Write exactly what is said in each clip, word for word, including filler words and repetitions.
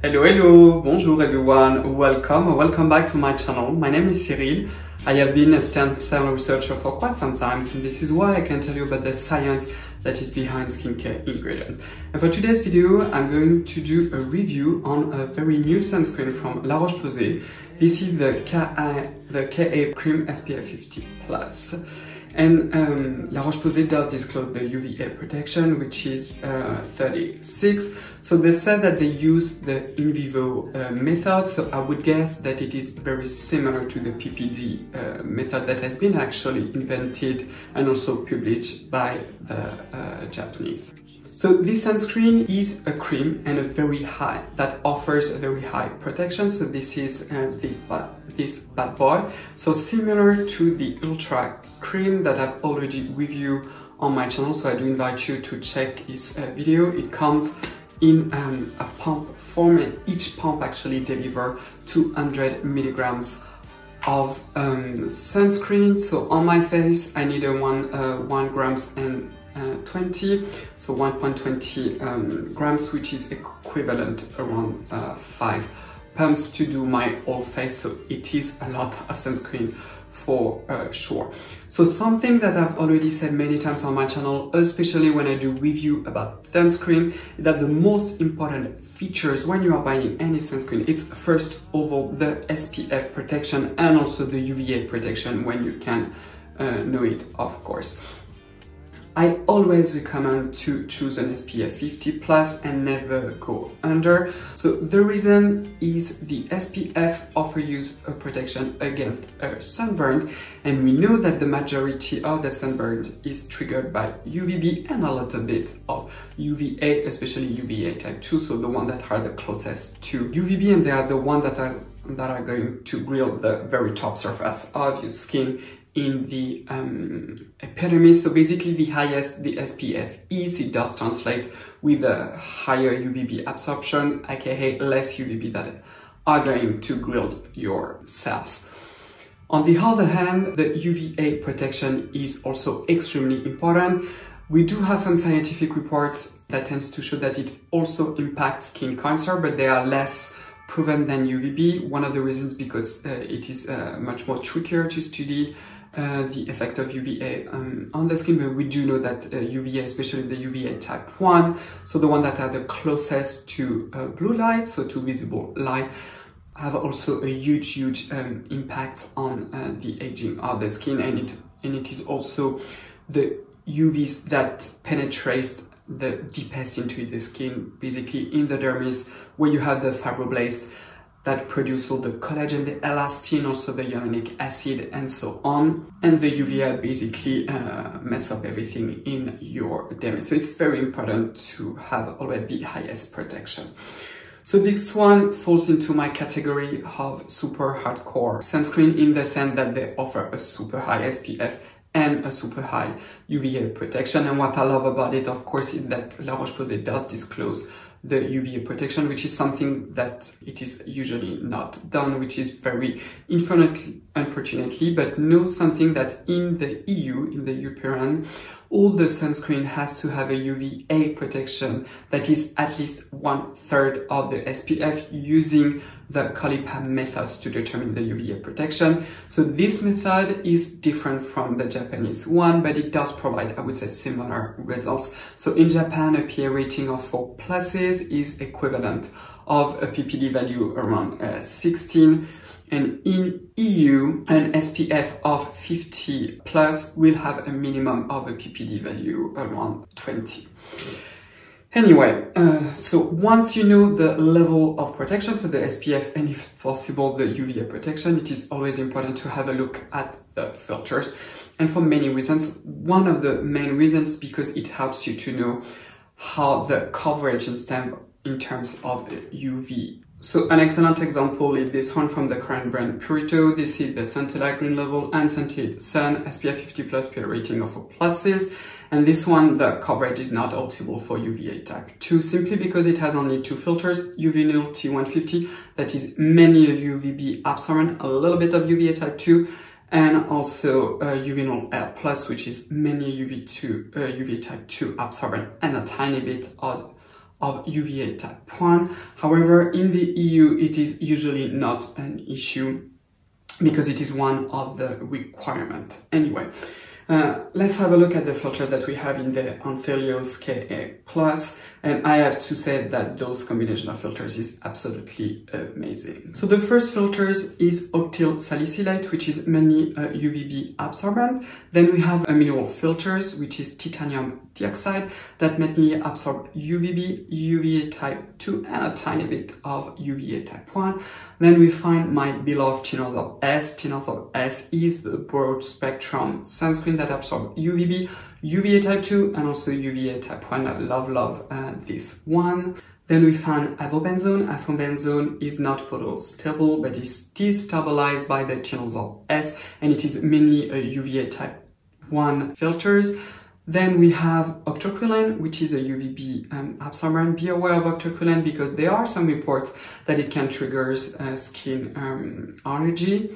Hello, hello, bonjour everyone, welcome or welcome back to my channel. My name is Cyril. I have been a stem cell researcher for quite some time, and this is why I can tell you about the science that is behind skincare ingredients. And for today's video, I'm going to do a review on a very new sunscreen from La Roche-Posay. This is the K A, the K A Cream S P F fifty plus. And um, La Roche-Posay does disclose the U V A protection, which is uh, thirty-six. So they said that they use the in vivo uh, method, so I would guess that it is very similar to the P P D uh, method that has been actually invented and also published by the uh, Japanese. So this sunscreen is a cream and a very high, that offers a very high protection. So this is uh, the, uh, this bad boy. So similar to the Ultra cream that I've already reviewed on my channel. So I do invite you to check this uh, video. It comes in um, a pump form, and each pump actually delivers two hundred milligrams of um, sunscreen. So on my face, I need a one, uh, one grams and Uh, twenty, so one point two zero um, grams, which is equivalent around uh, five pumps to do my whole face. So it is a lot of sunscreen for uh, sure. So something that I've already said many times on my channel, especially when I do review about sunscreen, is that the most important features when you are buying any sunscreen, it's first of all the S P F protection and also the U V A protection when you can uh, know it, of course. I always recommend to choose an S P F fifty plus and never go under. So the reason is the S P F offers you a protection against a sunburn, and we know that the majority of the sunburn is triggered by U V B and a little bit of U V A, especially U V A type two, so the one that are the closest to U V B, and they are the ones that are, that are going to grill the very top surface of your skin in the um, epidermis. So basically the highest the S P F is, it does translate with a higher U V B absorption, aka less U V B that are going to grill your cells. On the other hand, the U V A protection is also extremely important. We do have some scientific reports that tends to show that it also impacts skin cancer, but they are less proven than U V B. One of the reasons because uh, it is uh, much more trickier to study Uh, the effect of U V A um, on the skin, but we do know that uh, U V A, especially the U V A type one, so the one that are the closest to uh, blue light, so to visible light, have also a huge, huge um, impact on uh, the aging of the skin, and it and it is also the U Vs that penetrate the deepest into the skin, basically in the dermis, where you have the fibroblasts that produce all the collagen, the elastin, also the hyaluronic acid, and so on. And the U V A basically uh, mess up everything in your dermis. So it's very important to have already the highest protection. So this one falls into my category of super hardcore sunscreen, in the sense that they offer a super high S P F and a super high U V A protection. And what I love about it, of course, is that La Roche-Posay does disclose the U V A protection, which is something that it is usually not done, which is very unfortunately, unfortunately, but know something that in the E U, in the European, all the sunscreen has to have a U V A protection that is at least one third of the S P F, using the ColourPop methods to determine the U V A protection. So this method is different from the Japanese one, but it does provide, I would say, similar results. So in Japan, a P A rating of four pluses is equivalent of a P P D value around uh, sixteen. And in E U, an S P F of fifty plus will have a minimum of a P P D value around twenty. Anyway, uh, so once you know the level of protection, so the S P F and if possible the U V A protection, it is always important to have a look at the filters. And for many reasons, one of the main reasons, because it helps you to know how the coverage is done in terms of U V. So an excellent example is this one from the current brand Purito. This is the Centella Green Label and Scented Sun S P F fifty plus P A rating of four pluses. And this one, the coverage is not optimal for U V A type two, simply because it has only two filters, Uvinul T one fifty, that is mainly a U V B absorbent, a little bit of U V A type two, and also uh, Uvinul L plus, which is mainly U V two, uh, U V type two absorbent, and a tiny bit of of U V A type one. However, in the E U, it is usually not an issue because it is one of the requirements. Anyway, uh, let's have a look at the filter that we have in the Anthelios K A plus, and I have to say that those combination of filters is absolutely amazing. So the first filters is octyl salicylate, which is mainly a U V B absorbent. Then we have a mineral filters, which is titanium dioxide, that mainly absorb U V B, U V A type two, and a tiny bit of U V A type one. Then we find my beloved Tinosorb S. Tinosorb S is the broad spectrum sunscreen that absorbs U V B, U V A type two, and also U V A type one. I love, love uh, this one. Then we find avobenzone. Avobenzone is not photostable, but is destabilized by the Tinosorb S, and it is mainly a U V A type one filters. Then we have octreotide, which is a U V B um, absorbent. Be aware of octreotide because there are some reports that it can trigger uh, skin um, allergy.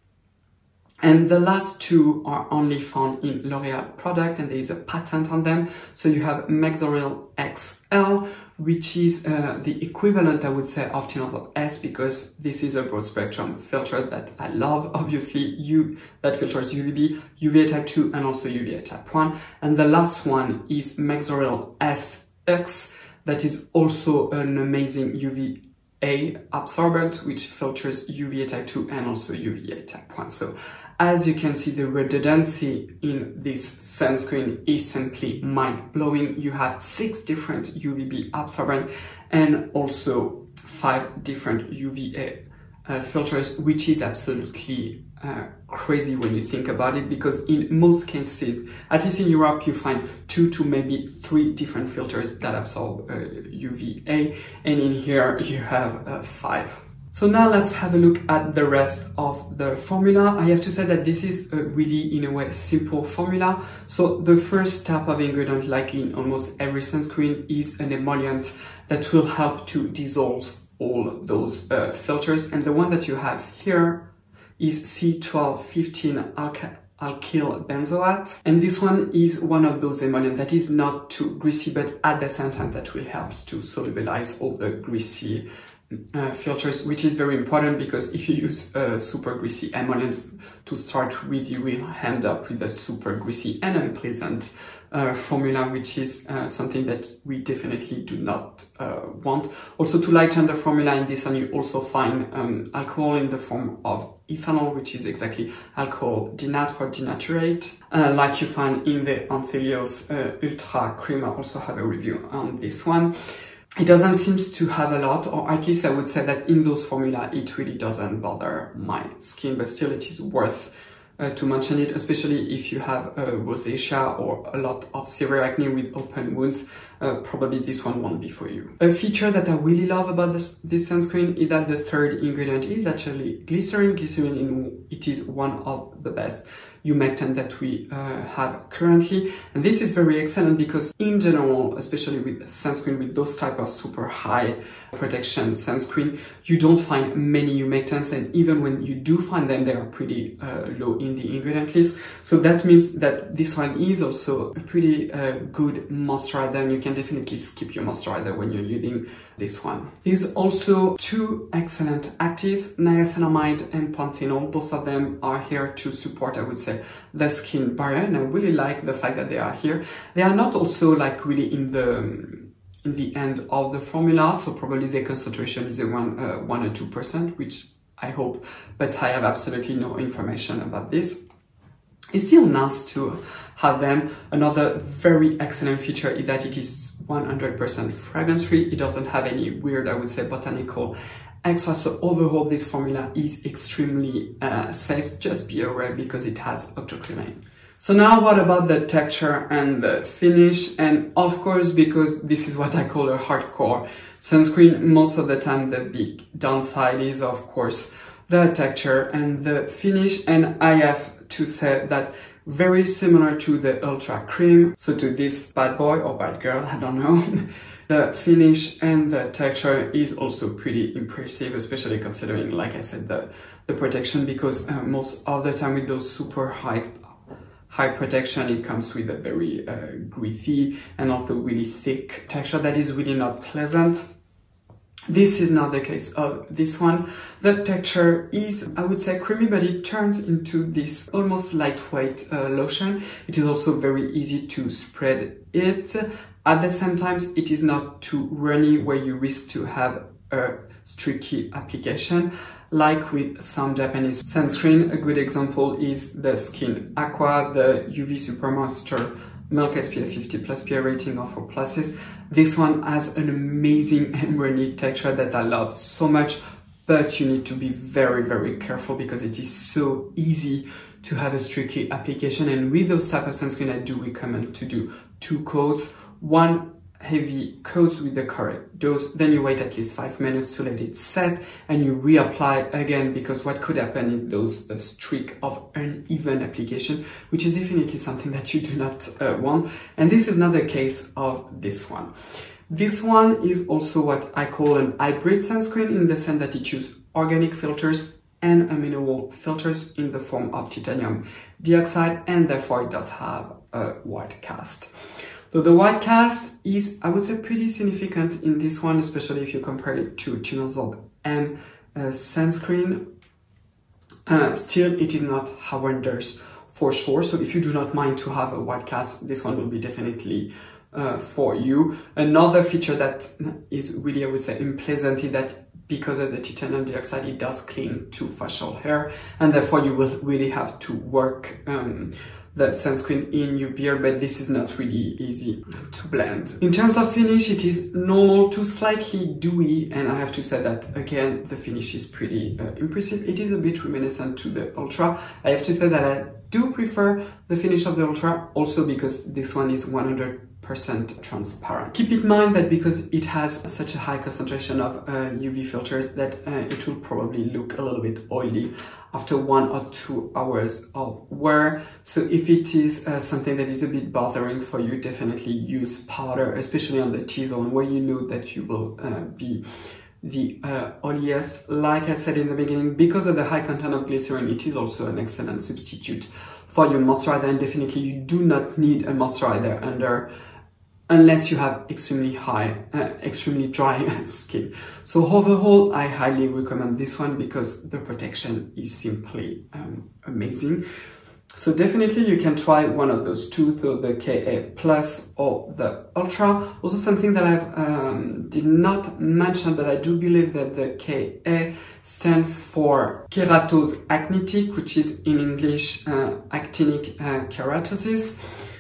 And the last two are only found in L'Oreal product, and there is a patent on them. So you have Mexoryl X L, which is uh, the equivalent, I would say, of Tinosorb S, because this is a broad spectrum filter that I love. Obviously, you that filters U V B, U V A type two, and also U V A type one. And the last one is Mexoryl S X, that is also an amazing U V A absorbent, which filters U V A type two and also U V A type one. So as you can see, the redundancy in this sunscreen is simply mind-blowing. You have six different U V B absorbent and also five different U V A uh, filters, which is absolutely uh, crazy when you think about it, because in most cases, at least in Europe, you find two to maybe three different filters that absorb uh, U V A, and in here you have uh, five. So now let's have a look at the rest of the formula. I have to say that this is a really, in a way, simple formula. So the first type of ingredient, like in almost every sunscreen, is an emollient that will help to dissolve all those uh, filters. And the one that you have here is C twelve fifteen alkyl benzoate. And this one is one of those emollients that is not too greasy, but at the same time that will help to solubilize all the greasy Uh, filters, which is very important, because if you use a super greasy emollient to start with, you will end up with a super greasy and unpleasant uh, formula, which is uh, something that we definitely do not uh, want. Also, to lighten the formula in this one, you also find um, alcohol in the form of ethanol, which is exactly alcohol denat for denaturate, uh, like you find in the Anthelios uh, Ultra Cream. I also have a review on this one. It doesn't seem to have a lot, or at least I would say that in those formula, it really doesn't bother my skin, but still it is worth uh, to mention it, especially if you have uh, rosacea or a lot of severe acne with open wounds. Uh, probably this one won't be for you. A feature that I really love about this, this sunscreen is that the third ingredient is actually glycerin. Glycerin, in, it is one of the best humectant that we uh, have currently, and this is very excellent because in general, especially with sunscreen with those type of super high protection sunscreen, you don't find many humectants, and even when you do find them, they are pretty uh, low in the ingredient list. So that means that this one is also a pretty uh, good moisturizer, and you can definitely skip your moisturizer when you're using this one. There's also two excellent actives, niacinamide and panthenol. Both of them are here to support, I would say, the skin barrier, and I really like the fact that they are here. They are not also like really in the in the end of the formula, so probably the concentration is around uh, one or two percent, which I hope, but I have absolutely no information about this. It's still nice to have them. Another very excellent feature is that it is one hundred percent fragrance free. It doesn't have any weird, I would say, botanical extra. So overall, this formula is extremely uh, safe. Just be aware because it has octreotide. So now what about the texture and the finish? And of course, because this is what I call a hardcore sunscreen, most of the time the big downside is, of course, the texture and the finish. And I have to say that very similar to the Ultra Cream, so to this bad boy or bad girl, I don't know, the finish and the texture is also pretty impressive, especially considering, like I said, the, the protection, because uh, most of the time with those super high high protection. It comes with a very uh, gritty and also really thick texture that is really not pleasant. This is not the case of this one. The texture is, I would say, creamy, but it turns into this almost lightweight uh, lotion. It is also very easy to spread it. At the same time, it is not too runny where you risk to have a streaky application. Like with some Japanese sunscreen, a good example is the Skin Aqua, the U V Super Moisture Milk S P F fifty plus P A rating of four pluses. This one has an amazing and runny texture that I love so much, but you need to be very, very careful because it is so easy to have a streaky application. And with those type of sunscreen, I do recommend to do two coats. One heavy coats with the correct dose, then you wait at least five minutes to let it set and you reapply again, because what could happen is those a streak of uneven application, which is definitely something that you do not uh, want. And this is not the case of this one. This one is also what I call an hybrid sunscreen, in the sense that it uses organic filters and a mineral filters in the form of titanium dioxide, and therefore it does have a white cast. So the white cast is, I would say, pretty significant in this one, especially if you compare it to Tinosorb M uh, sunscreen. Uh, still, it is not horrendous for sure. So if you do not mind to have a white cast, this one will be definitely uh, for you. Another feature that is really, I would say, unpleasant is that because of the titanium dioxide, it does cling to facial hair, and therefore you will really have to work um, the sunscreen in your beard, but this is not really easy to blend. In terms of finish, it is normal to slightly dewy, and I have to say that again, the finish is pretty uh, impressive. It is a bit reminiscent to the Ultra. I have to say that I do prefer the finish of the Ultra, also because this one is one hundred percent transparent. Keep in mind that because it has such a high concentration of uh, U V filters, that uh, it will probably look a little bit oily after one or two hours of wear. So if it is uh, something that is a bit bothering for you, definitely use powder, especially on the T-zone where you know that you will uh, be the uh, oiliest. Like I said in the beginning, because of the high content of glycerin, it is also an excellent substitute for your moisturizer, and definitely you do not need a moisturizer under unless you have extremely high, uh, extremely dry skin. So overall, I highly recommend this one because the protection is simply um, amazing. So definitely you can try one of those two, so the K A Plus or the Ultra. Also something that I've um, did not mention, but I do believe that the K A stands for keratose actinic, which is in English uh, actinic uh, keratosis.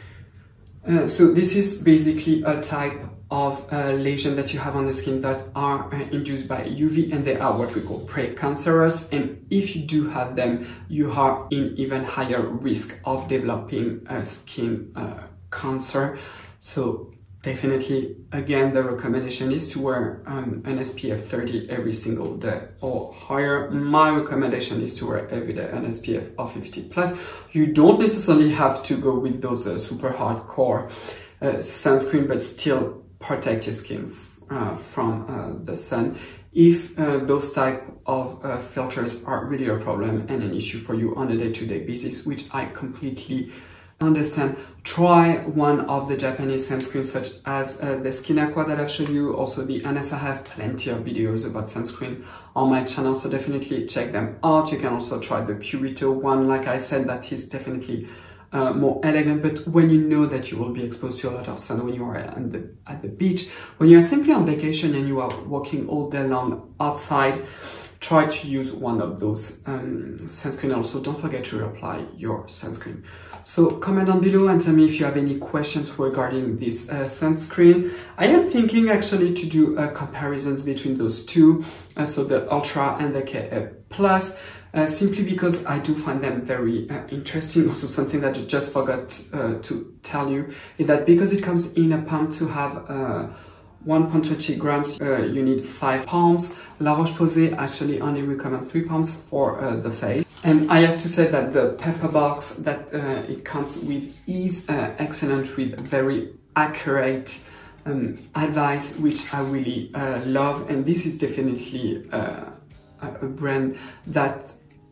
Uh, so this is basically a type of uh, lesion that you have on the skin that are uh, induced by U V, and they are what we call precancerous. And if you do have them, you are in even higher risk of developing a skin uh, cancer. So definitely, again, the recommendation is to wear um, an S P F thirty every single day or higher. My recommendation is to wear every day an S P F of fifty plus. You don't necessarily have to go with those uh, super hardcore uh, sunscreen, but still protect your skin uh, from uh, the sun. If uh, those type of uh, filters are really a problem and an issue for you on a day-to-day basis, which I completely understand, try one of the Japanese sunscreens such as uh, the Skin Aqua that I've showed you, also the Anessa. I have plenty of videos about sunscreen on my channel, so definitely check them out. You can also try the Purito one, like I said, that is definitely uh, more elegant, but when you know that you will be exposed to a lot of sun when you are at the, at the beach, when you are simply on vacation and you are walking all day long outside, try to use one of those um, sunscreen. Also, don't forget to reapply your sunscreen. So comment down below and tell me if you have any questions regarding this uh, sunscreen. I am thinking actually to do uh, comparisons between those two, uh, so the Ultra and the K A Plus, uh, simply because I do find them very uh, interesting. Also, something that I just forgot uh, to tell you is that because it comes in a pump to have uh, one point two zero grams, uh, you need five pumps. La Roche-Posay actually only recommend three pumps for uh, the face. And I have to say that the pepper box that uh, it comes with is uh, excellent, with very accurate um, advice, which I really uh, love. And this is definitely uh, a brand that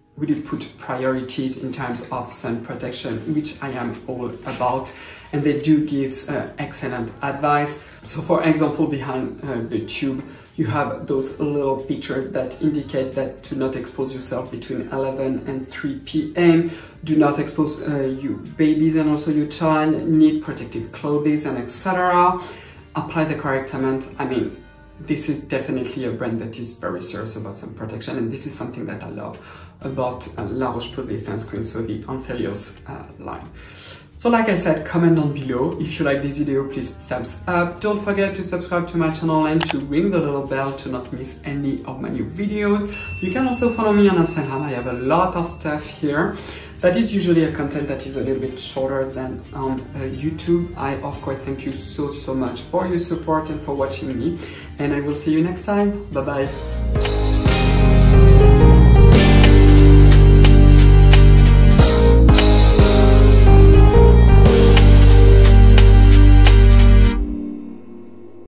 really put priorities in terms of sun protection, which I am all about, and they do give uh, excellent advice. So for example, behind uh, the tube, you have those little pictures that indicate that do not expose yourself between eleven and three p m Do not expose uh, your babies and also your child, need protective clothes and et cetera. Apply the correct amount. I mean, this is definitely a brand that is very serious about sun protection, and this is something that I love about uh, La Roche-Posay sunscreen, so the Anthelios uh, line. So like I said, comment down below. If you like this video, please thumbs up. Don't forget to subscribe to my channel and to ring the little bell to not miss any of my new videos. You can also follow me on Instagram. I have a lot of stuff here. That is usually a content that is a little bit shorter than on uh, YouTube. I, of course, thank you so, so much for your support and for watching me. And I will see you next time. Bye-bye.